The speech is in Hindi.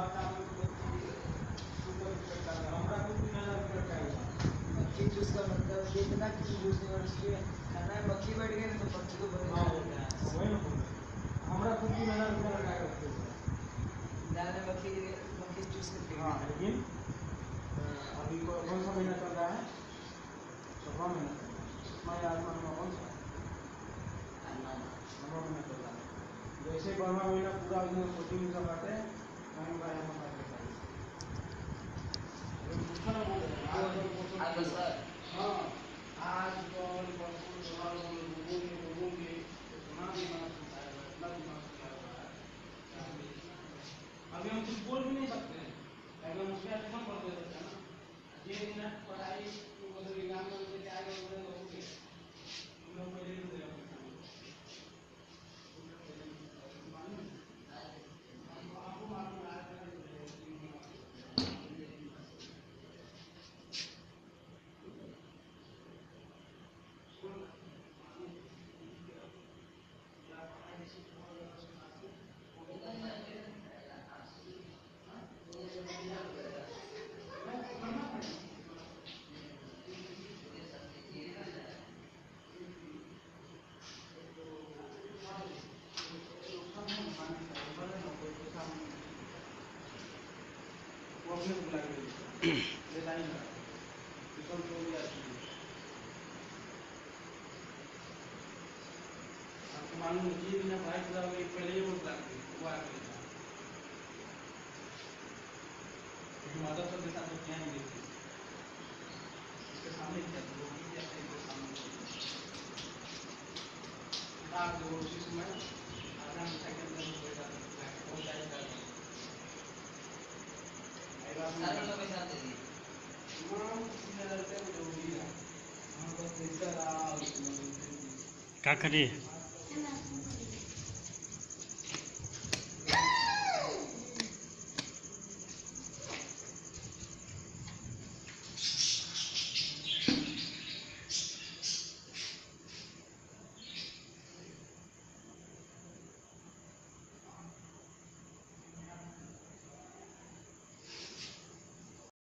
मक्खी जूस का मतलब ये इतना किसी जूस नहीं और इसके खाना है मक्खी बैठ गई तो पक्षी को बने वही ना हमारा खुद की मेहनत में लगा के रखते हैं दाने मक्खी मक्खी जूस करते हैं। लेकिन अभी कौन सा महीना चल रहा है? 7वां महीना चल रहा है। इसमें आसमान कौन सा 9वां महीना चल रहा है। जैसे 12वां महीना पूरा उसमें कोचिंग सब आते हैं टाइम का यहाँ पर हाँ आज कल परसों जवाब लोगों के इतना दिमाग सुखाया हुआ इतना दिमाग सुखाया हुआ है अभी हम कुछ बोल भी नहीं सकते हैं। अगर हम उसके आगे पढ़ दे सकते हैं ना ये दिन पढ़ाई मतलब एग्जाम में क्या लोगे हम लोग पहले ही दे मालूम ये बिना भाई पूरा पहले ही वो लगती वो आ गई माता सब के साथ तो क्या नहीं देखती इसके सामने क्या वो क्या है सामने आप जो उसी समय आधा घंटा के अंदर हो जाता है वो जाएगा सारे लोग के साथ दे दिए क्या करिए।